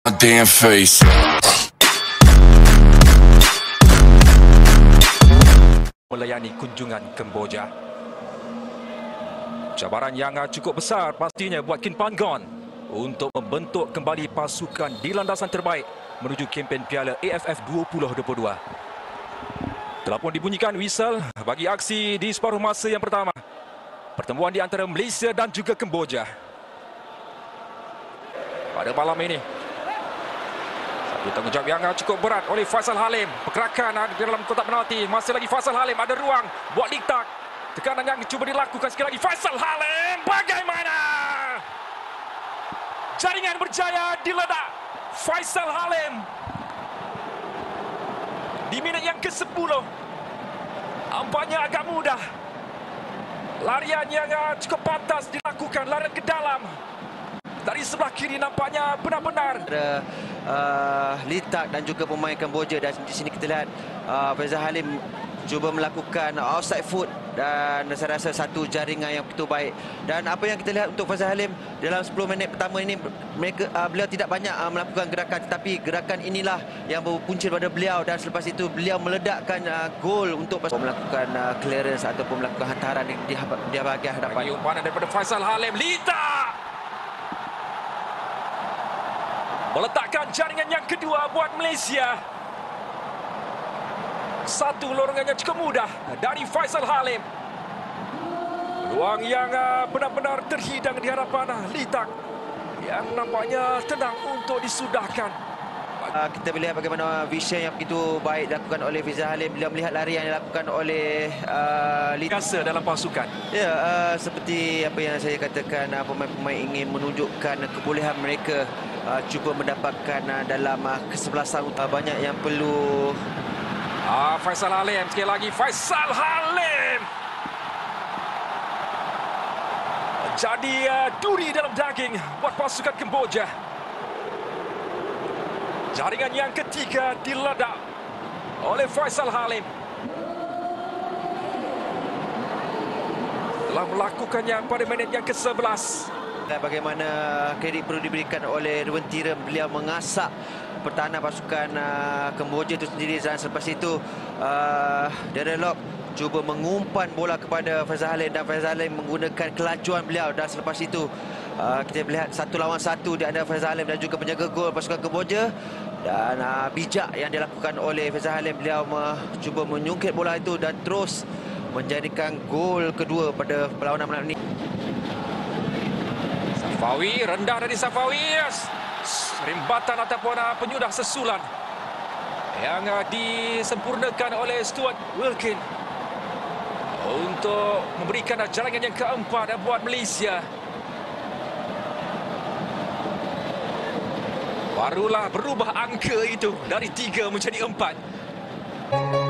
My damn face. Melayani kunjungan Kemboja. Cabaran yang cukup besar pastinya buat Kin Panggon untuk membentuk kembali pasukan di landasan terbaik menuju kempen Piala AFF 2022. Telah pun dibunyikan whistle bagi aksi di separuh masa yang pertama. Pertemuan di antara Malaysia dan juga Kemboja. Pada malam ini, satu tanggungjawab yang cukup berat oleh Faisal Halim. Pergerakan di dalam kotak penalti. Masih lagi Faisal Halim, ada ruang buat Litak. Tekanan yang cuba dilakukan sekali lagi Faisal Halim. Bagaimana? Jaringan berjaya diledak. Faisal Halim di minit yang ke-10. Nampaknya agak mudah. Larian yang cukup pantas dilakukan, larian ke dalam. Dari sebelah kiri nampaknya benar-benar Litak dan juga pemain Kemboja, dan di sini kita lihat Faisal Halim cuba melakukan outside foot, dan saya rasa satu jaringan yang begitu baik. Dan apa yang kita lihat untuk Faisal Halim dalam 10 minit pertama ini, beliau tidak banyak melakukan gerakan, tetapi gerakan inilah yang berpunca daripada beliau, dan selepas itu beliau meledakkan gol untuk melakukan clearance ataupun melakukan hantaran di bahagian hadapan. Bagi umpanan daripada Faisal Halim, Litak meletakkan jaringan yang kedua buat Malaysia. Satu lorongan yang cukup mudah dari Faisal Halim. Peluang yang benar-benar terhidang di hadapan Litak, yang nampaknya tenang untuk disudahkan. Kita melihat bagaimana vision yang begitu baik dilakukan oleh Faisal Halim. Beliau melihat larian yang dilakukan oleh Litak. Biasa dalam pasukan. Ya, seperti apa yang saya katakan, pemain-pemain ingin menunjukkan kebolehan mereka, cuba mendapatkan dalam kesebelasan. Banyak yang perlu. Faisal Halim, sekali lagi Faisal Halim. Jadi duri dalam daging buat pasukan Kemboja. Jaringan yang ketiga diledak oleh Faisal Halim. Telah melakukannya pada minit yang ke-11. Bagaimana kredit perlu diberikan oleh Ruben Tiram, beliau mengasak pertahanan pasukan Kemboja itu sendiri, dan selepas itu Darren Lock cuba mengumpan bola kepada Faisal Halim, dan Faisal Halim menggunakan kelajuan beliau, dan selepas itu kita melihat 1 lawan 1 di antara Faisal Halim dan juga penjaga gol pasukan Kemboja. Dan bijak yang dilakukan oleh Faisal Halim, beliau cuba menyungkit bola itu dan terus menjadikan gol kedua pada perlawanan malam ini. Safawi, rendah dari Safawi. Rimbatan ataupun penyudah sesulan yang disempurnakan oleh Stuart Wilkin untuk memberikan jaringan yang keempat buat Malaysia. Barulah berubah angka itu dari 3 menjadi 4.